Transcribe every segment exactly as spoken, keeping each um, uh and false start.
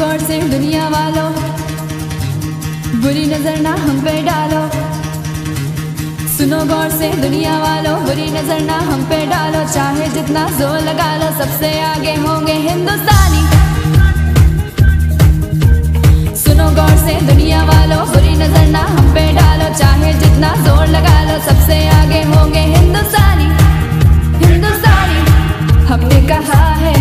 गौर से दुनिया वालों, बुरी नजर ना हम पे डालो। सुनो गौर से दुनिया वालों, बुरी नजर ना हम पे डालो। चाहे जितना जोर लगा लो, सबसे आगे होंगे हिंदुस्तानी। सुनो गौर से दुनिया वालों, बुरी नजर ना हम पे डालो। चाहे जितना जोर लगा लो, सबसे आगे होंगे हिंदुस्तानी। हिंदुस्तानी हमने कहा है,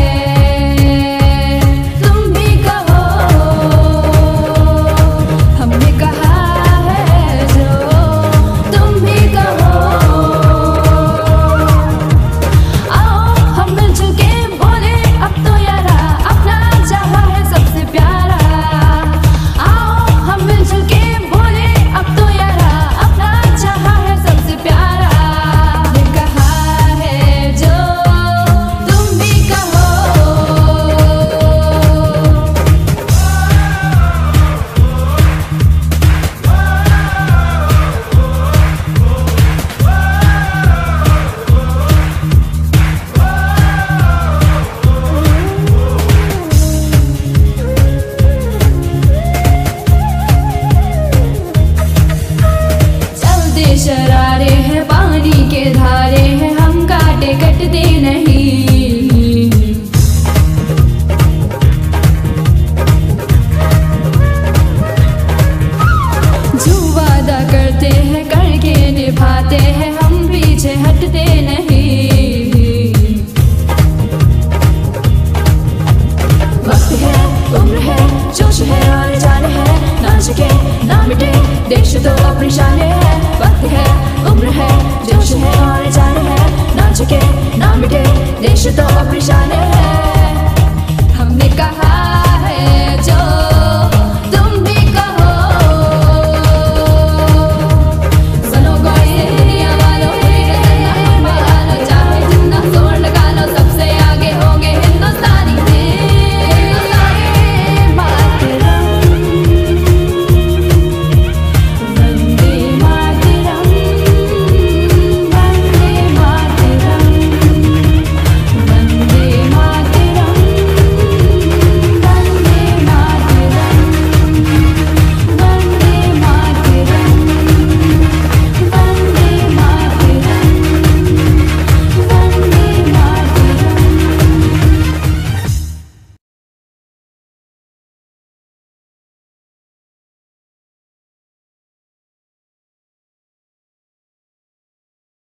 शरारे हैं पानी के धारे हैं, हम काटे कटते नहीं। जो वादा करते हैं करके निभाते हैं, हम पीछे हटते नहीं। वक्त है, उम्र है, जोश है और जान है, ना झुके ना मिटे देश तो अपनी शान है। वक्त है, उम्र है, जोश है और जान है, ना झुके ना मिटे देश तो अपनी शान है।